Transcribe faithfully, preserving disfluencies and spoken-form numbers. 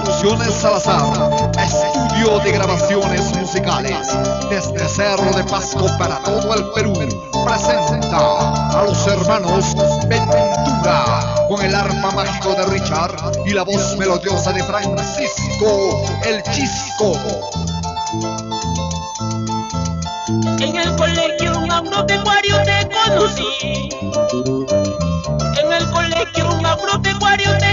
Producciones Salazar, estudio de grabaciones musicales, desde Cerro de Pasco para todo el Perú, presenta a los hermanos Ventura, con el arpa mágico de Richard y la voz melodiosa de Francisco el Chisco. En el colegio un agropecuario te conocí. En el colegio un agropecuario te